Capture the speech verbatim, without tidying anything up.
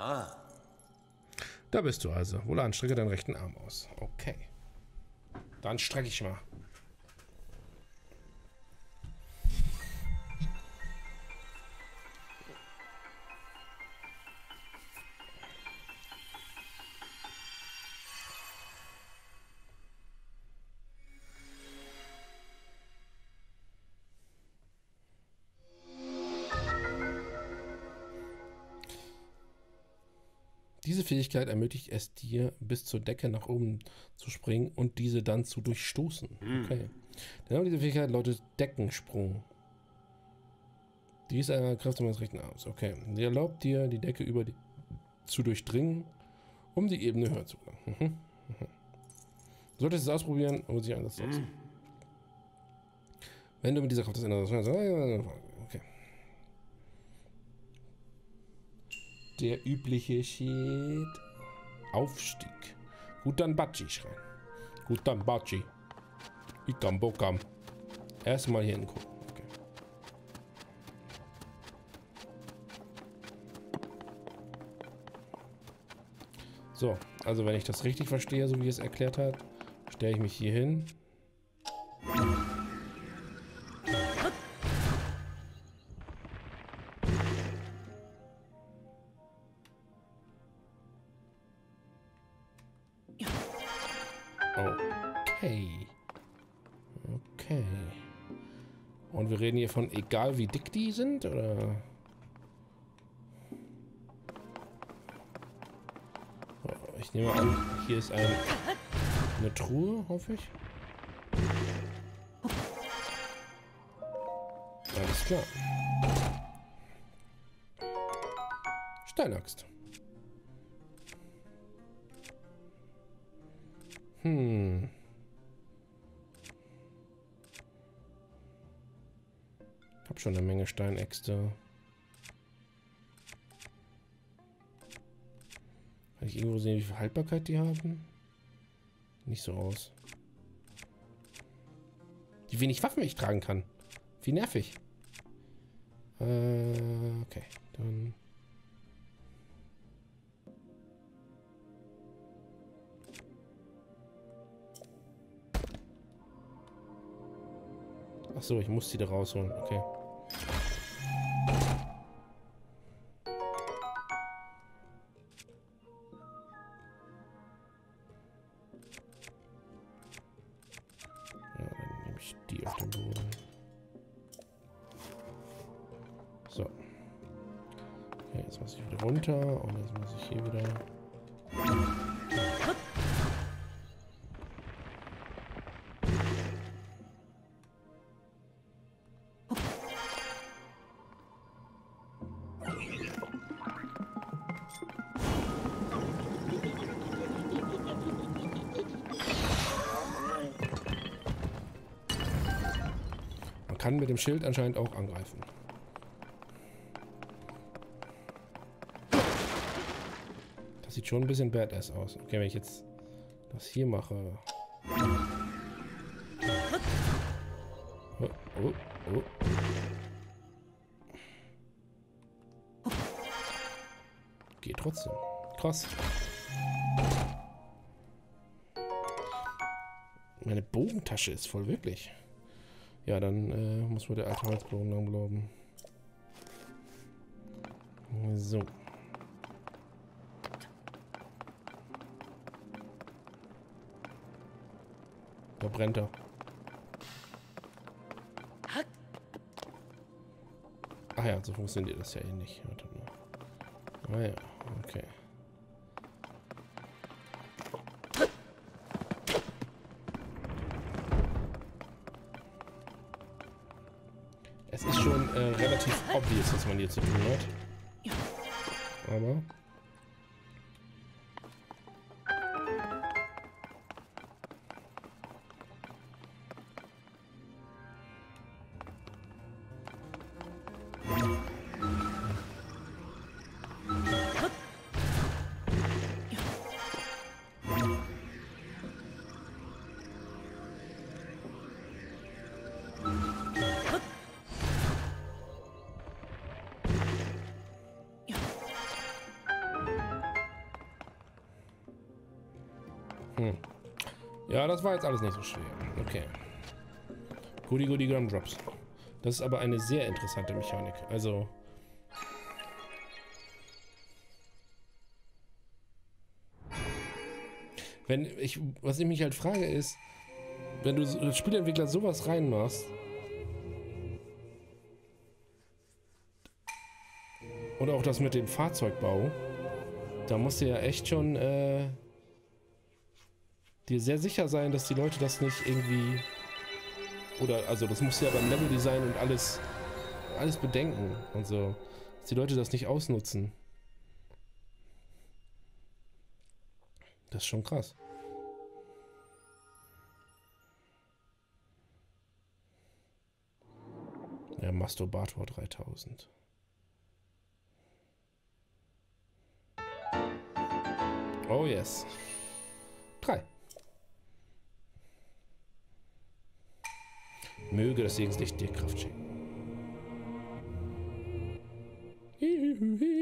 Ah. Da bist du also. Wohlan, strecke deinen rechten Arm aus. Okay. Dann strecke ich mal. Diese Fähigkeit ermöglicht es dir, bis zur Decke nach oben zu springen und diese dann zu durchstoßen. Okay. Der Name dieser Fähigkeit lautet Deckensprung. Dies ist eine Kraft meines rechten Arms. Okay. Die erlaubt dir, die Decke über die zu durchdringen, um die Ebene höher zu gelangen. Mhm. Mhm. Du solltest es ausprobieren, um sich anders zu setzen. Wenn du mit dieser Kraft das ändern kannst. Okay. Der übliche Shit. Aufstieg. Gut, dann Batschi schreien. Gut, dann Batschi. Ikam Bokam. Erstmal hier hingucken. Okay. So, also wenn ich das richtig verstehe, so wie es erklärt hat, stelle ich mich hier hin. Okay. Okay. Und wir reden hier von egal wie dick die sind, oder? Ich nehme an, hier ist ein, eine Truhe, hoffe ich. Alles klar. Steinaxt. Hm. Hab schon eine Menge Steinäxte. Kann ich irgendwo sehen, wie viel Haltbarkeit die haben? Nicht so aus. Wie wenig Waffen ich tragen kann. Wie nervig. Äh, okay. Dann... Ach so, ich muss die da rausholen. Okay. Ja, dann nehme ich die auf den Boden. So. Okay, jetzt muss ich wieder runter und jetzt muss ich hier wieder... Kann mit dem Schild anscheinend auch angreifen. Das sieht schon ein bisschen badass aus. Okay, wenn ich jetzt das hier mache. Oh, oh, oh. Geht trotzdem. Krass. Meine Bogentasche ist voll, wirklich. Ja, dann äh, muss man der alte Holzbogen lang bleiben. So. Da brennt er. Ach ja, so funktioniert das ja eh nicht. Warte mal. Ah ja, okay. Es ist schon äh, relativ obvious, was man hier zu tun hat. Aber... Ja, das war jetzt alles nicht so schwer. Okay. Goody Goody Gumdrops. Das ist aber eine sehr interessante Mechanik. Also... Wenn ich... Was ich mich halt frage ist, wenn du als Spieleentwickler sowas reinmachst... Oder auch das mit dem Fahrzeugbau... Da musst du ja echt schon... Äh, dir sehr sicher sein, dass die Leute das nicht irgendwie... Oder, also das musst du ja beim Leveldesign und alles... Alles bedenken und so. Dass die Leute das nicht ausnutzen. Das ist schon krass. Ja, Masturbator dreitausend. Oh yes. Drei. Möge das Segenslicht dir Kraft schenken.